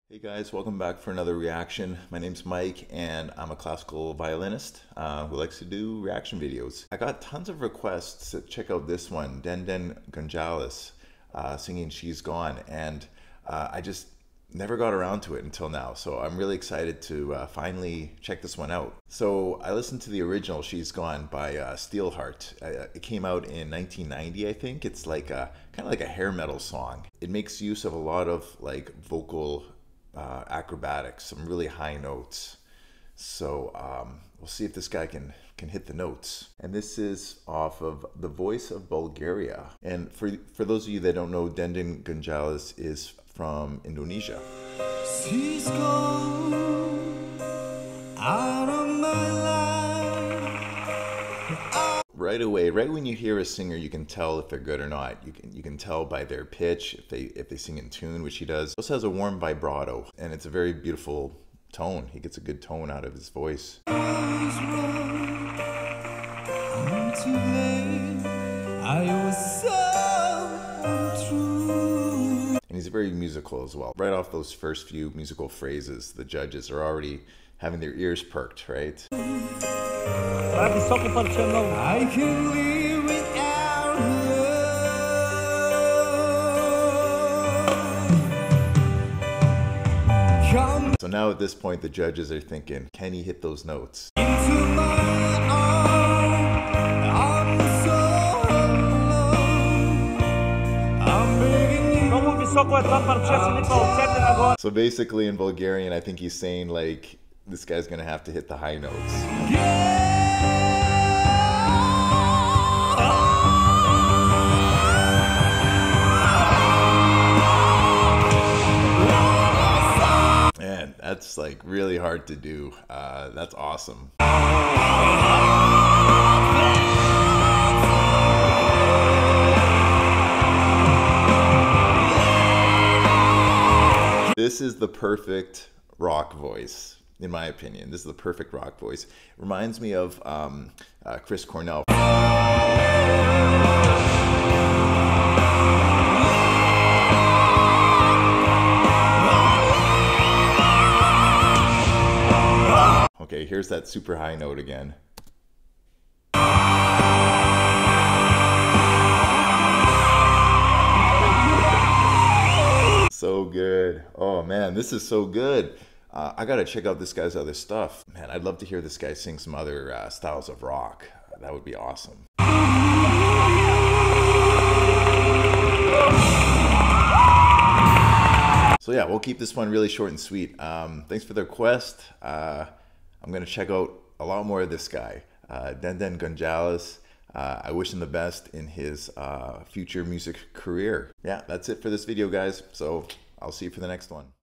Hey guys, welcome back for another reaction. My name's Mike and I'm a classical violinist who likes to do reaction videos. I got tons of requests to check out this one, Denden Gonjalez singing She's Gone, and I just never got around to it until now. So I'm really excited to finally check this one out. So I listened to the original She's Gone by Steelheart. It came out in 1990, I think. It's like a kind of like a hair metal song. It makes use of a lot of like vocal acrobatics, some really high notes. So we'll see if this guy can hit the notes. And this is off of The Voice of Bulgaria. And for those of you that don't know, Denden Gonjalez is from Indonesia. She's gone out of my life. Right away, right when you hear a singer, you can tell if they're good or not. You can tell by their pitch if they sing in tune, which he does. He also has a warm vibrato, and it's a very beautiful tone. He gets a good tone out of his voice. I'm too late. I was so untrue. And he's very musical as well. Right off those first few musical phrases, the judges are already having their ears perked, right? I can live without love. Come So now at this point, the judges are thinking, can he hit those notes? into my arms. I'm so alone. I'm begging you. So basically in Bulgarian, I think he's saying like, this guy's gonna have to hit the high notes. Man, that's like really hard to do. That's awesome. This is the perfect rock voice. In my opinion, this is the perfect rock voice. It reminds me of Chris Cornell. Okay, here's that super high note again. So good. Oh man, this is so good. I gotta check out this guy's other stuff. Man, I'd love to hear this guy sing some other styles of rock. That would be awesome. So yeah, we'll keep this one really short and sweet. Thanks for the request. I'm gonna check out a lot more of this guy, Denden Gonjalez. I wish him the best in his future music career. Yeah, that's it for this video, guys. So I'll see you for the next one.